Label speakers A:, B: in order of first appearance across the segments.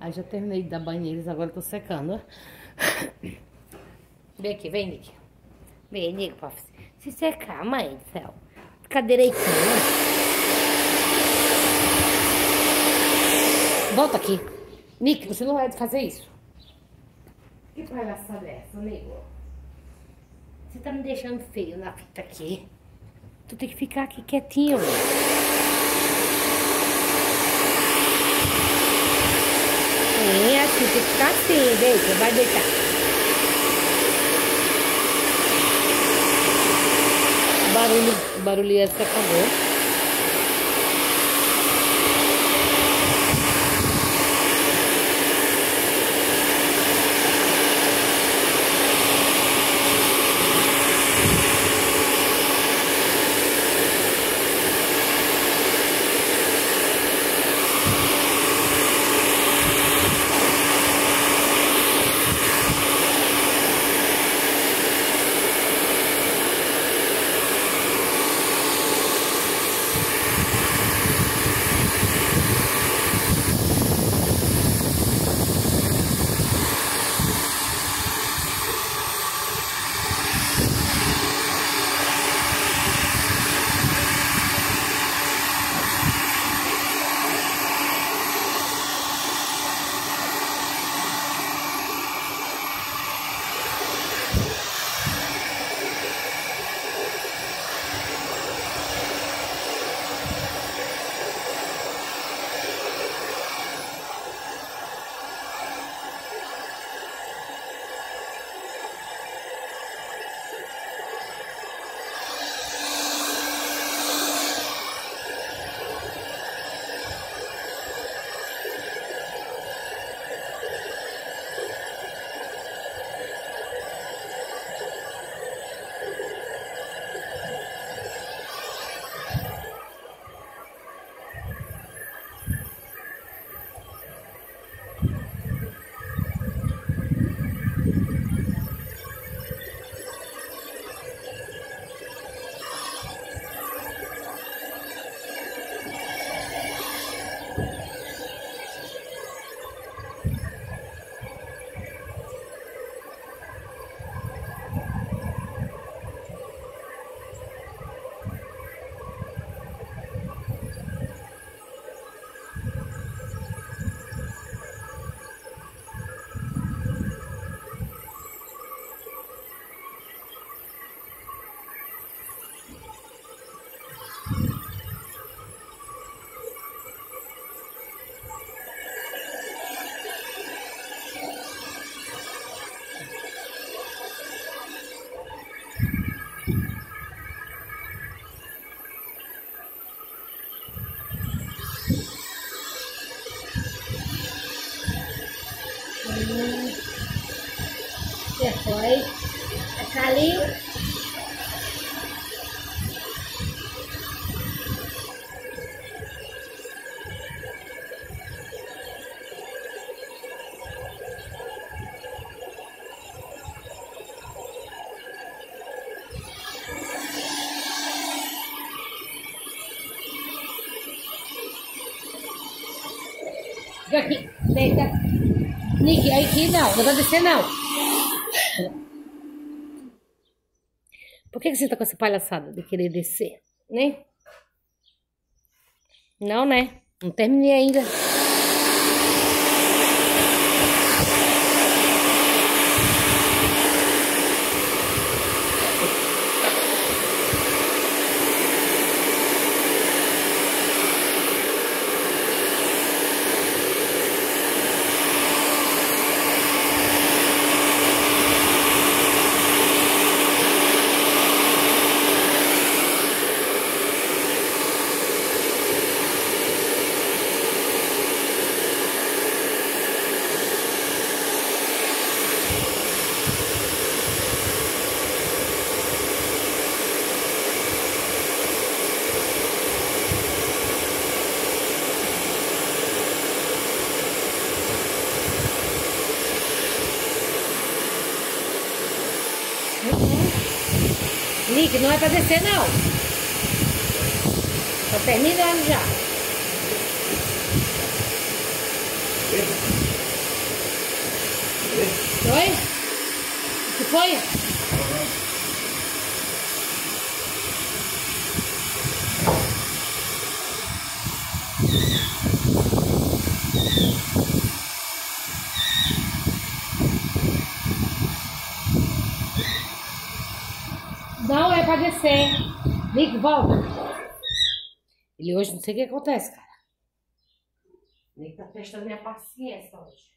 A: Aí já terminei de dar banho neles, agora eu tô secando, ó. Vem aqui, vem, Nick. Vem, Nick, pra se secar, mãe do céu. Fica direitinho. Volta aqui. Nick, você não vai fazer isso. Que palhaçada é essa, nego? Você tá me deixando feio na fita aqui. Tu tem que ficar aqui quietinho. Sim, assim, tem que ficar assim, deita, vai deitar. O barulho se acabou. Você foi. A Calinho. Fica aqui, deita. Nick, aqui não vai descer não. Por que você tá com essa palhaçada de querer descer, né? Não, né? Não terminei ainda. Nick, não é pra descer não. Tá terminando já. Oi? O que foi? Não, é pra descer. Nick, volta. Ele hoje, não sei o que acontece, cara. Nick tá testando minha paciência hoje.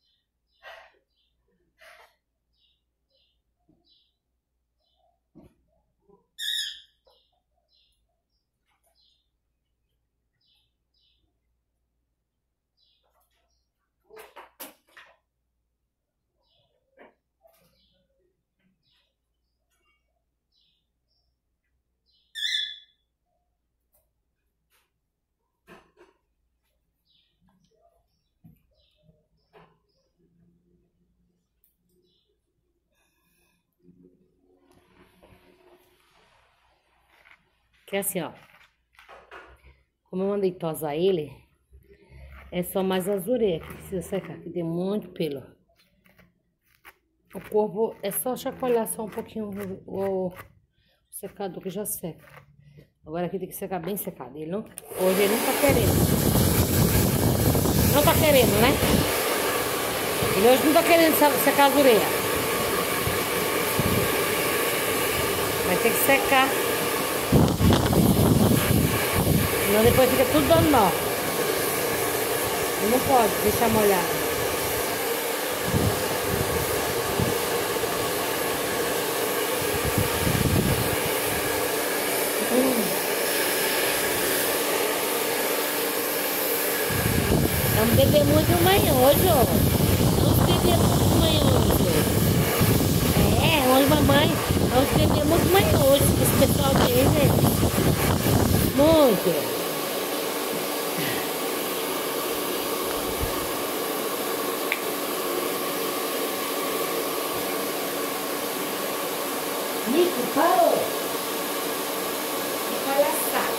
A: Que é assim, ó. Como eu mandei tosar ele, é só mais as orelhas que precisa secar, que tem muito pelo. O corpo é só chacoalhar só um pouquinho o secador que já seca. Agora aqui tem que secar bem secado. Hoje ele não tá querendo. Não tá querendo, né? Ele hoje não tá querendo secar as orelhas. Vai ter que secar. Senão depois fica tudo dando nó. E não pode deixar molhado. Vamos beber muito manhoso. Vamos beber muito manhoso. Hoje mamãe, vamos beber muito manhoso. Esse pessoal dele, né? Muito. Nico, parou. Que palhaçada.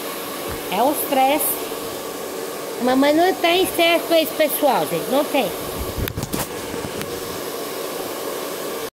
A: É o estresse. Mamãe não tem certo com esse pessoal, gente. Não tem.